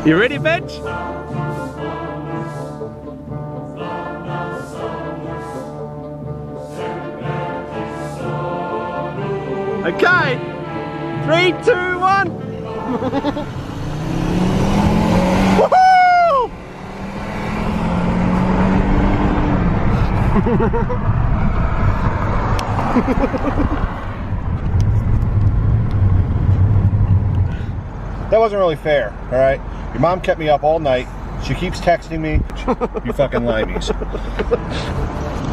You ready, Bench? Okay, 3, 2, 1. Woohoo! That wasn't really fair, all right? Your mom kept me up all night. She keeps texting me. You fucking limeys.